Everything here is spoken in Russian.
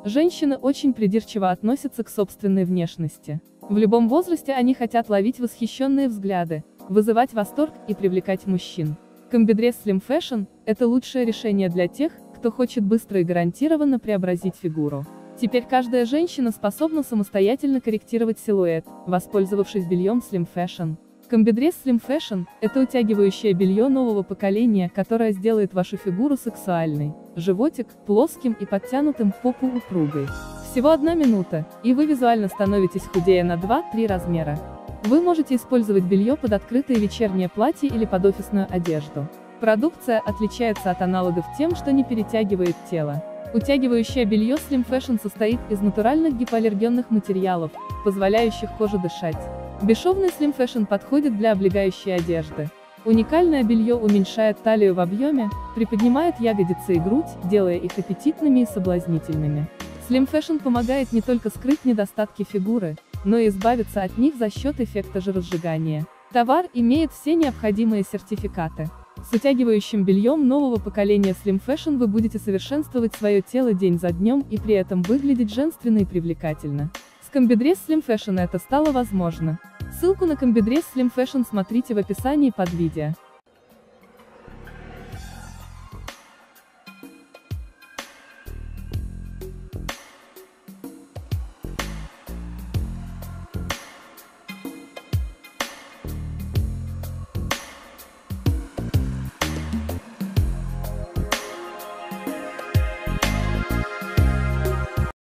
Женщины очень придирчиво относятся к собственной внешности. В любом возрасте они хотят ловить восхищенные взгляды, вызывать восторг и привлекать мужчин. Комбидресс Slim Fashion – это лучшее решение для тех, кто хочет быстро и гарантированно преобразить фигуру. Теперь каждая женщина способна самостоятельно корректировать силуэт, воспользовавшись бельем Slim Fashion. Комбидресс Slim Fashion – это утягивающее белье нового поколения, которое сделает вашу фигуру сексуальной, животик – плоским и подтянутым, попу упругой. Всего 1 минута, и вы визуально становитесь худее на 2-3 размера. Вы можете использовать белье под открытое вечернее платье или под офисную одежду. Продукция отличается от аналогов тем, что не перетягивает тело. Утягивающее белье Slim Fashion состоит из натуральных гипоаллергенных материалов, позволяющих коже дышать. Бесшовный Slim Fashion подходит для облегающей одежды. Уникальное белье уменьшает талию в объеме, приподнимает ягодицы и грудь, делая их аппетитными и соблазнительными. Slim Fashion помогает не только скрыть недостатки фигуры, но и избавиться от них за счет эффекта жиросжигания. Товар имеет все необходимые сертификаты. С утягивающим бельем нового поколения Slim Fashion вы будете совершенствовать свое тело день за днем и при этом выглядеть женственно и привлекательно. С Комбидресс Slim Fashion это стало возможно. Ссылку на Комбидресс Slim Fashion смотрите в описании под видео.